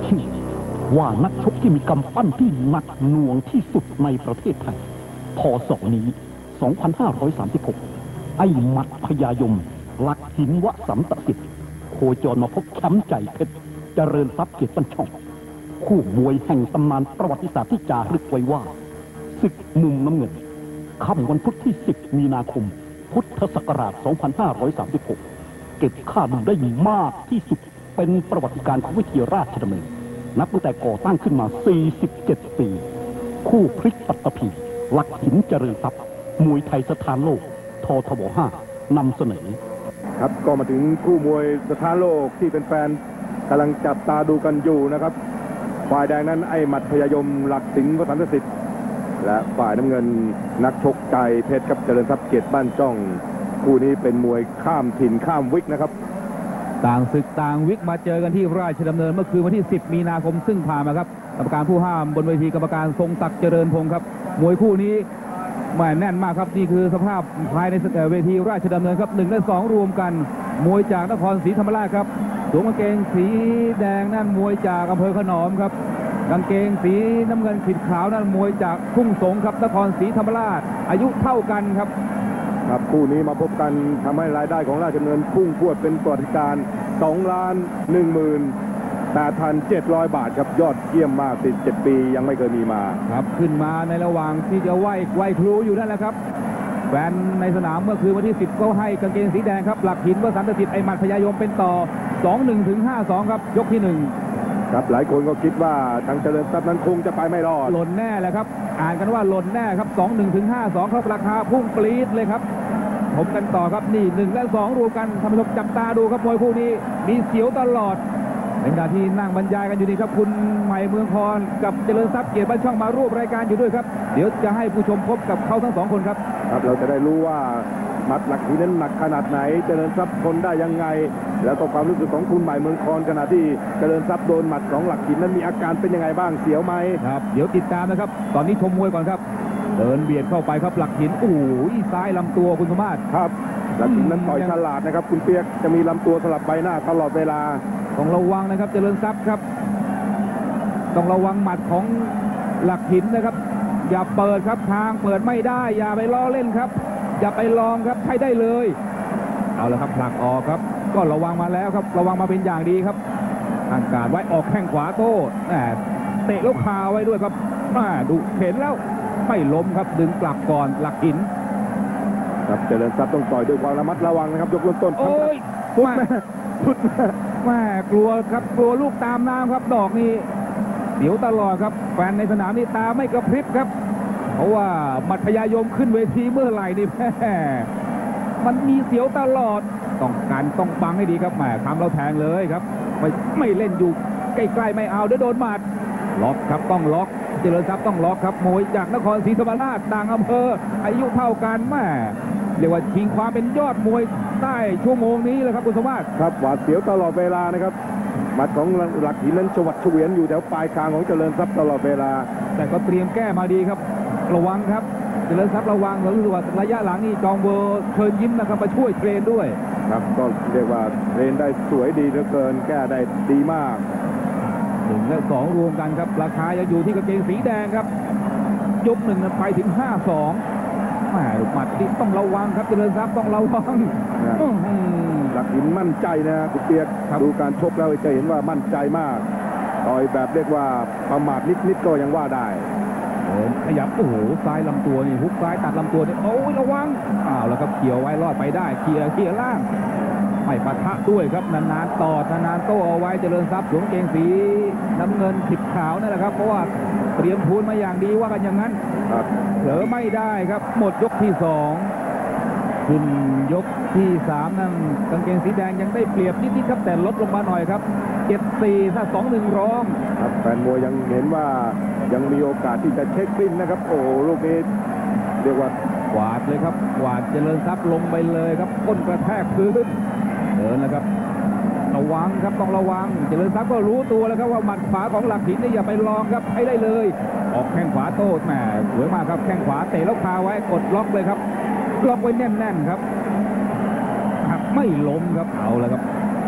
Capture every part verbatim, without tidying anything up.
ชื่อว่านักชกที่มีกำปั้นที่หนักหน่วงที่สุดในประเทศไทยพ.ศ.นี้สองพันห้าร้อยสามสิบหกไอ้หมัดพญายมหลักหินวสันตสิทธิ์โคจรมาพบแชมป์ใจเพชรเจริญทรัพย์เกียรติปั้นช่องคู่มวยแห่งตำนานประวัติศาสตร์ที่จารึกไว้ว่าศึกมุมน้ำเงินค่ำวันพุธที่สิบมีนาคมพุทธศักราชสองพันห้าร้อยสามสิบหกเก็บค่าดูได้มากที่สุดเป็นประวัติการของวิทยาราชดำเนินนับตั้งแต่ก่อตั้งขึ้นมาสี่สิบเจ็ดปีคู่พลิกปัตตภีหลักหินเจริญทรัพย์มวยไทยสถานโลกททบห้านำเสนอครับก็มาถึงคู่มวยสถานโลกที่เป็นแฟนกำลังจับตาดูกันอยู่นะครับฝ่ายแดงนั้นไอ้หมัดพญายมหลักสิงห์วสันตสิทธิ์และฝ่ายน้ำเงินนักชกใจเพชรกับเจริญทรัพย์เกียรติบ้านจ้องคู่นี้เป็นมวยข้ามถิ่นข้ามวิกนะครับต่างศึกต่างวิกมาเจอกันที่ราชดำเนินเมื่อคืนวันที่สิบมีนาคมซึ่งผ่านมาครับกรรมการผู้ห้ามบนเวทีกรรมการทรงศักดิ์เจริญพงศ์ครับมวยคู่นี้แม่แน่นมากครับนี่คือสภาพภายในเวทีราชดำเนินครับหนึ่งและสองรวมกันมวยจากนครศรีธรรมราชครับสวมกางเกงสีแดงนั่นมวยจากอำเภอขนอมครับกางเกงสีน้ำเงินขีดขาวนั่นมวยจากทุ่งสงครับนครศรีธรรมราชอายุเท่ากันครับครับคู่นี้มาพบกันทำให้รายได้ของราชดำเนินพุ่งพรวดเป็นประวัติการสองล้านหนึ่งหมื่นแปดพันเจ็ดร้อยบาทครับยอดเยี่ยมมากสิบเจ็ดปียังไม่เคยมีมาครับขึ้นมาในระหว่างที่จะไหว้ไหว้ครูอยู่นั่นแหละครับแฟนในสนามเมื่อคืนวันที่สิบก็ให้กางเกงสีแดงครับหลักหินวสันตสิทธิ์ไอ้หมัดพญายมเป็นต่อ สองหนึ่ง ถึง ห้าสอง ครับยกที่หนึ่งครับหลายคนก็คิดว่าทางเจริญทรัพย์นั้นคงจะไปไม่รอดหล่นแน่แหละครับอ่านกันว่าหล่นแน่ครับ สองหนึ่ง ถึง ห้าสอง ครับราคาพุ่งปรี๊ดเลยครับผมกันต่อครับนี่หนึ่งและสองรวมกันท่านผู้ชมจับตาดูครับมวยคู่นี้มีเสียวตลอดในขณะที่นั่งบรรยายกันอยู่นี่ครับคุณใหม่เมืองพรกับเจริญทรัพย์เกียรติบ้านช่องมาร่วมรายการอยู่ด้วยครับเดี๋ยวจะให้ผู้ชมพบกับเขาทั้งสองคนครับครับเราจะได้รู้ว่ามัดหลักหินนั้นหนักขนาดไหนเจริญทรัพย์ทนได้ยังไงแล้วก็ความรู้สึกของคุณใหม่เมืองพรขณะที่เจริญทรัพย์โดนหมัดของหลักหินนั้นมีอาการเป็นยังไงบ้างเสียวไหมครับเดี๋ยวติดตามนะครับตอนนี้ชมมวยก่อนครับเดินเบียดเข้าไปครับหลักหินโอ้ยซ้ายลำตัวคุณสมมาตรครับหลักหินนั้นต่อยฉลาดนะครับคุณเปียกจะมีลำตัวสลับใบหน้าตลอดเวลาต้องระวังนะครับเจริญทรัพย์ครับต้องระวังหมัดของหลักหินนะครับอย่าเปิดครับทางเปิดไม่ได้อย่าไปล้อเล่นครับอย่าไปลองครับใช้ได้เลยเอาละครับผลักออกครับก็ระวังมาแล้วครับระวังมาเป็นอย่างดีครับตั้งการไว้ออกแข้งขวาโต้แหมเตะแล้วคาไว้ด้วยครับมาดูเห็นแล้วไม่ล้มครับดึงกลับก่อนหลักหินครับเจริญทรัพย์ต้องต่อยด้วยความระมัดระวังนะครับยกต้นโอ้ยพุดแม่พุดแม่กลัวครับกลัวลูกตามน้ำครับดอกนี้เดี๋ยวตลอดครับแฟนในสนามนี่ตาไม่กระพริบครับเพราะว่าหมัดพญายมขึ้นเวทีเมื่อไหร่นี่แม่มันมีเสียวตลอดต้องการต้องบังให้ดีครับแหมทำเราแทงเลยครับไม่ไม่เล่นอยู่ใกล้ๆไม่เอาเดี๋ยวโดนหมัดล็อกครับต้องล็อกเจริญทรัพย์ต้องล็อกครับมวยจากนครศรีธรรมราชต่างอำเภออายุเท่ากันแม่เรียกว่าชิงความเป็นยอดมวยใต้ชั่วโมงนี้แหละครับคุณสมมาตรครับหวาดเสียวตลอดเวลานะครับหมัดของหลักหินนั้นชวัดเฉวียนอยู่แถวปลายคางของเจริญทรัพย์ตลอดเวลาแต่ก็เตรียมแก้มาดีครับระวังครับเจริญทรัพย์ระวังรู้สึกว่าระยะหลังนี่จองเบอร์เชิญยิ้มนะครับมาช่วยเทรนด้วยครับก็เรียกว่าเทรนได้สวยดีเหลือเกินแก้ได้ดีมากหนึ่งและสองรวมกันครับราคายังอยู่ที่กางเกงสีแดงครับยกหนึ่งไปถึงห้าสองแหมลูกหมัดที่ต้องระวังครับเจริญทรัพย์ต้องระวังหลักหินมั่นใจนะคุณเปียกดูการชกแล้วจะเห็นว่ามั่นใจมากต่อยแบบเรียกว่าประมาทนิดๆก็ยังว่าได้ขยับโอ้โหซ้ายลำตัวนี่ฮุกซ้ายตัดลำตัวนี่โอ้ยระวังอ้าวแล้วก็เขี่ยวไว้รอดไปได้เขี่ยเขี่ยล่างไม่ปะทะด้วยครับนานๆต่อนานๆโต้เอาไว้เจริญทรัพย์สวมเกงสีน้ำเงินขีดขาวนั่นแหละครับเพราะว่าเตรียมพูนมาอย่างดีว่ากันอย่างนั้นเผลอไม่ได้ครับหมดยกที่สองขึ้นยกที่สามนั่นกางเกงสีแดงยังได้เปรียบนิดๆครับแต่ลดลงมาหน่อยครับเจ็ดสี่ถ้าสองหนึ่งร้องครับแฟนมวยยังเห็นว่ายังมีโอกาสที่จะเช็คกลิ้นนะครับโอ้ลูกนี้เรียกว่าหวาดเลยครับหวาดเจริญทรัพย์ลงไปเลยครับก้นกระแทกพื้นเดินนะครับระวังครับต้องระวังเจริญทรัพย์ก็รู้ตัวแล้วครับว่าหมัดขวาของหลักหินนี่อย่าไปลองครับให้ได้เลยออกแข้งขวาโต้แหมสวยมากครับแข้งขวาเตะแล้วคาไว้กดล็อกเลยครับล็อกไว้แน่นๆครับหักไม่ล้มครับเอาแล้วครับ เ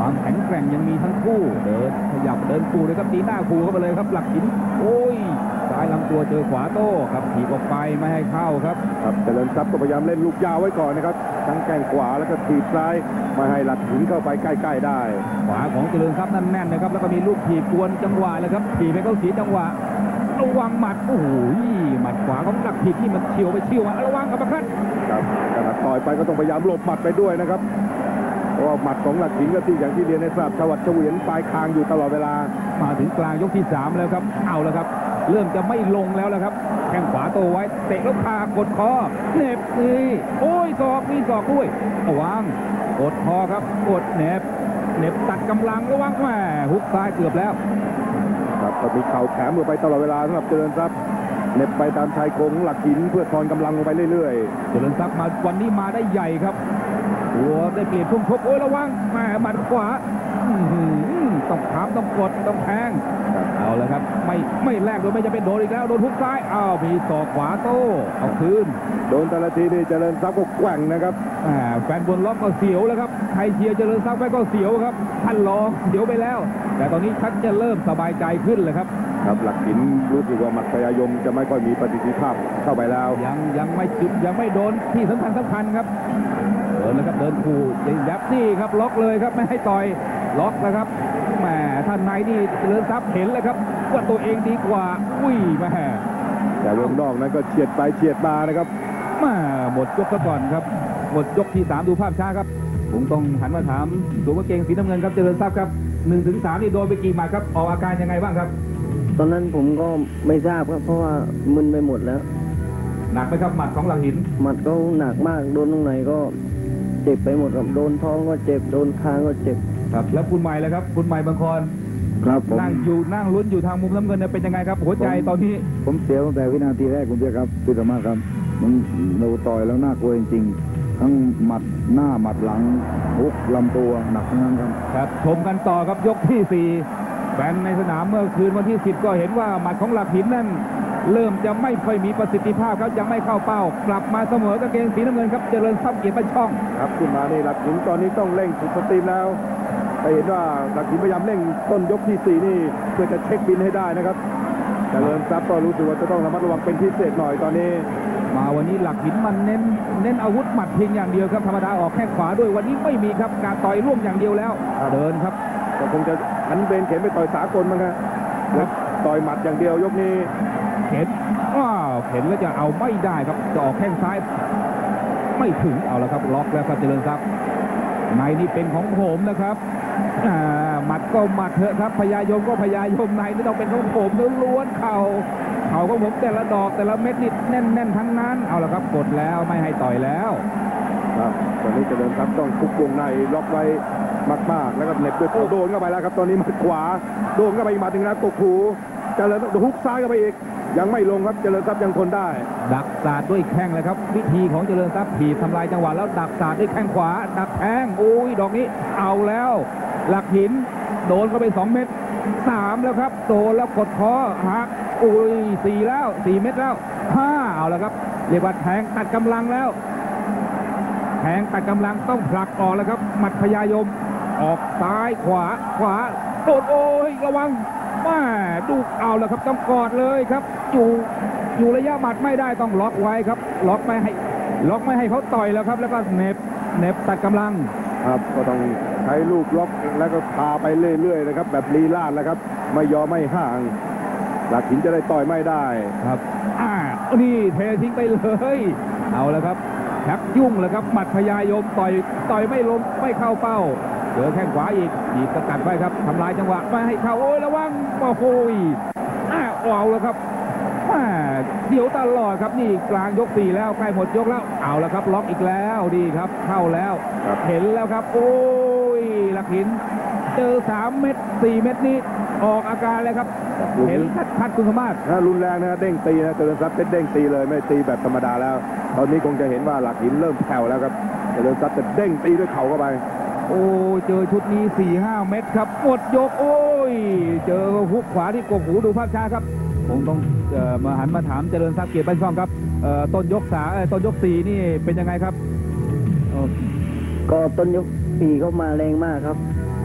ความแข็งแกร่งยังมีทั้งคู่เดินขยับเดินคู่เลยครับตีหน้าคู่เข้าไปเลยครับหลักหินโอ้ยซ้ายลำตัวเจอขวาโต้ครับถีบออกไปไม่ให้เข้าครับครับเจริญทรัพย์ก็พยายามเล่นลูกยาวไว้ก่อนนะครับทั้งแข้งขวาแล้วก็ถีบซ้ายไม่ให้หลักหินเข้าไปใกล้ๆได้ขวาของเจริญทรัพย์นั่นแน่นนะครับแล้วก็มีลูกถีบกวนจังหวะเลยครับถีบไปเข้าเสียจังหวะระวังหมัดโอ้โหหมัดขวาของหลักผิดที่มันเฉียวไปเฉียวมาระวังกับประคัตครับขณะต่อยไปก็ต้องพยายามหลบหมัดไปด้วยนะครับเพราะว่าหมัดของหลักหินก็ที่อย่างที่เรียนในทราบชวัดเฉวียนปลายคางอยู่ตลอดเวลามาถึงกลางยกที่สามแล้วครับเอาแล้วครับเริ่มจะไม่ลงแล้วแล้วครับแข้งขวาโตไว้เตะแล้วพากดคอเน็บนี่โอ้ยศอกมีศอกด้วยระวังกดคอครับกดเน็บเน็บตัดกำลังระวังแม่ฮุกซ้ายเกือบแล้วครับก็มีเข่าแขนมือไปตลอดเวลาสำหรับเจริญทรัพย์เน็บไปตามชายโครงหลักหินเพื่อทอนกำลังลงไปเรื่อยๆเจริญทรัพย์มาวันนี้มาได้ใหญ่ครับหัวได้เปลี่ยนช่วงชกโอ้ยระวังแม่หมัดขวาต้องถามต้องกดต้องแทงเอาเลยครับไม่ไม่แลกโดยไม่จะเป็นโดนอีกแล้วโดนทุกซ้ายอ้าวมีศอกขวาโต้เอาคืนโดนแต่ละทีนี่เจริญทรัพย์ก็แกว่งนะครับแฟนบนล็อกก็เสียวแล้วครับใครเชียร์เจริญทรัพย์ไปก็เสียวครับท่านรองเสียวไปแล้วแต่ตอนนี้ชักจะเริ่มสบายใจขึ้นเลยครับครับหลักหินรู้สึกว่าหมัดพยายมจะไม่ค่อยมีประสิทธิภาพเข้าไปแล้วยังยังไม่จุดยังไม่โดนที่สำคัญสำคัญครับเดินแล้วครับเดินคู่ยับนี่ครับล็อกเลยครับไม่ให้ต่อยล็อกนะครับแหมท่านนายนี่เจริญทรัพย์เห็นเลยครับว่าตัวเองดีกว่าอุ้ยแหมแต่วงนอกนั้นก็เฉียดไปเฉียดมานะครับแหมหมดยกซะก่อนครับหมดยกที่สามดูภาพช้าครับผมต้องหันมาถามตัวเก่งสีน้ำเงินครับเจริญทรัพย์ครับหนึ่งถึงสามนี่โดนไปกี่หมัดครับออกอาการยังไงบ้างครับตอนนั้นผมก็ไม่ทราบครับเพราะว่ามึนไปหมดแล้วหนักไหมครับหมัดของหลังหินหมัดก็หนักมากโดนตรงไหนก็เจ็บไปหมดครับโดนท้องก็เจ็บโดนคางก็เจ็บครับแล้วคุณใหม่เลยครับคุณใหม่บางคนครับผมนั่งอยู่นั่งลุ้นอยู่ทางมุมน้ำเงินเนี่ยเป็นยังไงครับหัวใจตอนนี้ผมเสียวตั้งแต่วินาทีแรกคุณเจ้าครับพี่สมมาครับมันเราต่อยแล้วน่ากลัวจริงๆทั้งหมัดหน้าหมัดหลังฮุกลำตัวหนักทั้งนั้นครับครับชมกันต่อครับยกที่สี่แฟนในสนามเมื่อคืนวันที่สิบก็เห็นว่าหมัดของหลักหินนั่นเริ่มจะไม่ค่อยมีประสิทธิภาพครับยังไม่เข้าเป้ากลับมาเสมอกางเกงสีน้ำเงินครับเจริญทรัพย์เกียรติบ้านช่องครับขึ้นมานี่หลักหินตอนนี้ต้องเร่งสุดสตรีมแล้วแต่เห็นว่าหลักหินพยายามเร่งต้นยกที่สี่นี่เพื่อจะเช็คบินให้ได้นะครับเจริญทรัพย์ก็รู้สึกว่าจะต้องระมัดระวังเป็นพิเศษหน่อยตอนนี้มาวันนี้หลักหินมันเน้นเน้นอาวุธหมัดเพียงอย่างเดียวครับธรรมดาออกแข้งขวาด้วยวันนี้ไม่มีครับการต่อยร่วมอย่างเดียวแล้วเดินครับก็คงจะหันเบนเข็มไปต่อยสากลมั้งครับต่อยหมัดอย่างเดียวยกนี้เข็นว้าวเข็นแล้วจะเอาไม่ได้ครับจะออกแข้งซ้ายไม่ถึงเอาแล้วครับล็อกแล้วครับเจริญทรัพย์ในนี่เป็นของผมนะครับหมัดก็หมัดเถอะครับพยายมก็พยายมในนี่ต้องเป็นของผมล้วนๆเข่าเข่าของผมแต่ละดอกแต่ละเม็ดนี่แน่นๆทั้งนั้นเอาแล้วครับกดแล้วไม่ให้ต่อยแล้วครับตอนนี้เจริญทรัพย์ต้องคุกวงในล็อกไว้มากๆแล้วก็เหน็บด้วยโดนเข้าไปแล้วครับตอนนี้มัดขวาโดนเข้าไปอีกหมัดหนึ่งนะกกหูเจริญต้องฮุกซ้ายเข้าไปอีกยังไม่ลงครับเจริญทรัพย์ยังทนได้ดักศาสตร์ด้วยแข้งเลยครับวิธีของเจริญทรัพย์ถีบทำลายจังหวะแล้วดักศาสตร์ด้วยแข้งขวาดักแทงโอ้ยดอกนี้เอาแล้วหลักหินโดนเข้าไปสองเม็ดสามแล้วครับโดนแล้วกดคอหักโอ้ยสี่แล้วสี่เม็ดแล้วห้าเอาแล้วครับเรียกว่าแทงตัดกำลังแล้วแทงตัดกำลังต้องผลักออกแล้วครับหมัดพยายมออกซ้ายขวาขวาโดนโอ้ยระวังมาดูเอาแล้วครับต้องกอดเลยครับอยู่อยู่ระยะหมัดไม่ได้ต้องล็อกไว้ครับล็อกไม่ให้ล็อกไม่ให้เขาต่อยแล้วครับแล้วก็เน็บเน็บตัดกำลังครับก็ต้องใช้ลูกล็อกแล้วก็พาไปเรื่อยๆนะครับแบบลีลาดแล้วครับไม่ยอมไม่ห่างหลักหินจะได้ต่อยไม่ได้ครับอ่านี่เททิ้งไปเลยเอาแล้วครับชักยุ่งแล้วครับหมัดพยายมต่อยต่อยไม่ลงไม่เข้าเป้าเจอแข้งขวาอีกหยิบสกัดไว้ครับทำลายจังหวะไม่ให้เข้าโอ้ยระวังโอ้โหอ้าวเอาแล้วครับเดี๋ยวตลอดครับนี่กลางยกสี่แล้วใกล้หมดยกแล้วเอาแล้วครับล็อกอีกแล้วดีครับเข้าแล้วเห็นแล้วครับโอ้ยหลักหินเจอสามเม็ดสี่เม็ดนี้ออกอาการเลยครับเห็นชัดๆคุณสมมาตรถ้ารุนแรงนะเด้งตีนะเจริญทรัพย์เด้งตีเลยไม่ตีแบบธรรมดาแล้วตอนนี้คงจะเห็นว่าหลักหินเริ่มแผ่วแล้วครับเจริญทรัพย์จะเด้งตีด้วยเข่าเข้าไปโอ้เจอชุดนี้ สี่ห้า เม็ดครับหมดยกโอ้ยเจอฮุกขวาที่กกหูดูภาพช้าครับผมต้องเอ่อมาหันมาถามเจริญทรัพย์เกียรติบ้านช่องครับเอ่อต้นยกสามต้นยกสี่นี่เป็นยังไงครับก็ต้นยกสี่เข้ามาแรงมากครับ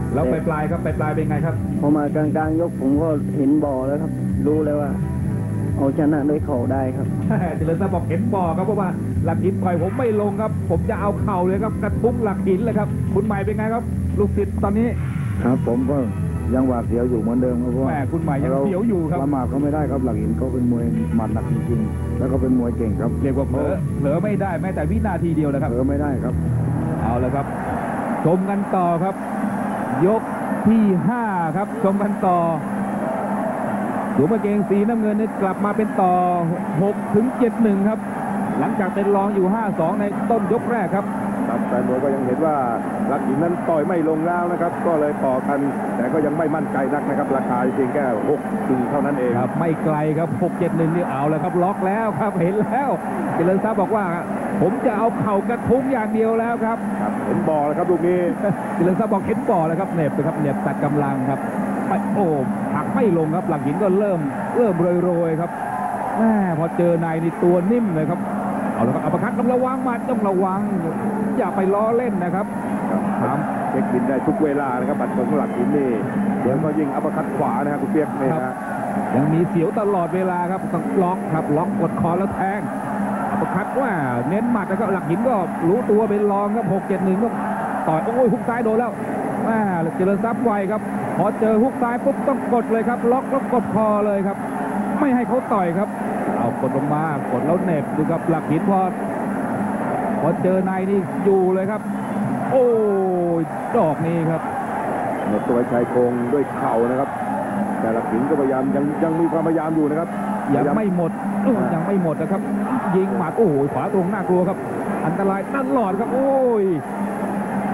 แล้วปลายๆครับปลายๆเป็นไงครับพอมากลางๆยกผมก็เห็นบ่อแล้วครับรู้เลยว่าเอาชนะด้วยเข่าได้ครับเจริญทรัพย์บอกเห็นบ่อครับเพราะว่าหลักหินต่อยผมไม่ลงครับ ผมจะเอาเข่าเลยครับกระทุ้งหลักหินเลยครับคุณใหม่เป็นไงครับ ลูกศิษย์ตอนนี้ครับผมก็ยังหวาดเสียวอยู่เหมือนเดิมครับเพราะแม่ว่าคุณใหม่ยังเสียวอยู่ครับประมาทเขาไม่ได้ครับหลักหินเขาเป็นมวยหมัดหนักจริงๆแล้วก็เป็นมวยเก่งครับเรียกว่าเผลอเผลอไม่ได้แม้แต่วินาทีเดียวนะครับเผลอไม่ได้ครับเอาละครับ ชมกันต่อครับ ยกที่ห้าครับชมกันต่อสวมกางเกงสีน้ำเงินนี่กลับมาเป็นต่อหกถึงเจ็ดหนึ่งครับ หลังจากเป็นรองอยู่ห้าสองในต้นยกแรกครับครับแฟนมวยก็ยังเห็นว่าหลักหินนั้นต่อยไม่ลงแล้วนะครับ ก็เลยต่อกัน แต่ก็ยังไม่มั่นใจนักนะครับ ราคาเพียงแค่หกถึงเท่านั้นเองครับไม่ไกลครับหกเจ็ดหนึ่งนี่เอาแล้วครับล็อกแล้วครับเห็นแล้วเจริญทรัพย์บอกว่า ผมจะเอาเข่ากระทุ้งอย่างเดียวแล้วครับครับเห็นบอลแล้วครับลูกนี้เจริญทรัพย์บอกเห็นบ่อแล้วครับเหน็บนะครับเหน็บตัดกำลังครับไปโอ้หักไม่ลงครับหลักหินก็เริ่มเริ่มโรยๆครับแม่พอเจอนายนี่ตัวนิ่มเลยครับเอาละครับอัปคัตต้องระวังหมัดต้องระวังอย่าไปล้อเล่นนะครับถามเช็คบินได้ทุกเวลานะครับบัตรของหลักหินนี่เดี๋ยวก็ยิงอัปคัตขวานะครับคุณเปียกนี่ครับนะยังมีเสียวตลอดเวลาครับต้องล็อกครับล็อกกดคอแล้วแทงอัปคัตว่าเน้นหมัดนะครับหลักหินก็รู้ตัวเป็นรองครับหกเจ็ดหนึ่งก็ต่อยโอ้ยฮุกซ้ายโดนแล้วแม่เจริญทรัพย์ไวครับพอเจอฮุกซ้ายปุ๊บต้องกดเลยครับล็อกแล้วกดคอเลยครับไม่ให้เขาต่อยครับเอากดลงมากดแล้วเหน็บดูครับหลักหินพอพอเจอนายนี่อยู่เลยครับโอ้ยดอกนี้ครับหมดตัวชายโครงด้วยเข่านะครับ แต่หลักหินก็พยายามยังยังมีความพยายามอยู่นะครับยังไม่หมดเออยังไม่หมดนะครับ ยิงหมัดโอ้โหขวาตรงน่ากลัวครับ อันตรายตลอดครับ โอ้ยแม่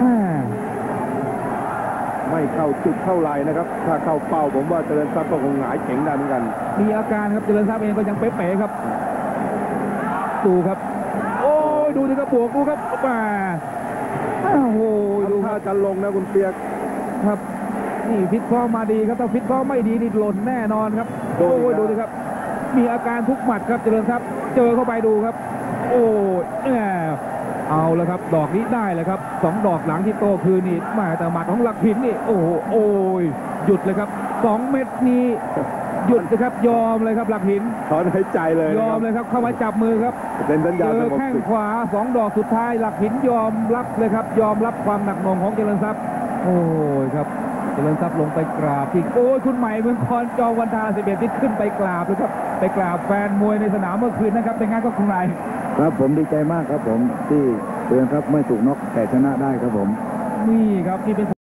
ไม่เข้าจุดเท่าไหร่นะครับ ถ้าเข้าเป้าผมว่าเจริญทรัพย์ก็คงหงายเจ๋งได้เหมือนกันมีอาการครับเจริญทรัพย์เองก็ยังเป๊ะๆครับดูครับ โอ้ยดูดิครับบวกดูครับมาโอ้โหดูดูคถ้ารับจะลงนะคุณเปียกครับนี่ฟิตซ้อมมาดีครับถ้าฟิตซ้อมไม่ดีนี่หล่นแน่นอนครับโดโอ้นอีกแล้วยดูดิครับ มีอาการทุกหมัดครับเจริญทรัพย์เจอเข้าไปดูครับ โอ้ยแหมเอาแล้วครับดอกนี้ได้เลยครับสองดอกหลังที่โตคืนนี่แหมาแต่หมัดของหลักหินนี่โอ้โหโอ้ยหยุดเลยครับสองเม็ดนี้หยุดนะครับยอมเลยครับหลักหินถอนหายใจเลยยอมเลยครับเข้ามาจับมือครับเป็นสัญเจญาณอสงบแข้งศึกขวาสองดอกสุดท้ายหลักหินยอมรับเลยครับ ยอมรับความหนักหน่วงของเจริญทรัพย์โอ้ยครับเจริญทรัพย์ลงไปกราบที่โอ้ยคุณใหม่เมืองคอนจอวันทาสิบเอ็ดที่ขึ้นไปกราบเลยครับไปกราบแฟนมวยในสนามเมื่อคืนนะครับเป็นไงก็คุณใหม่ครับผมดีใจมากครับผมที่เตือนครับไม่ถูกน็อกแต่ชนะได้ครับผมนี่ครับนี่เป็น